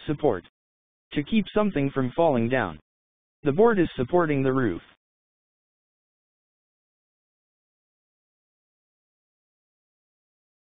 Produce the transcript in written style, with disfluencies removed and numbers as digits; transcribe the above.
Support. To keep something from falling down. The board is supporting the roof.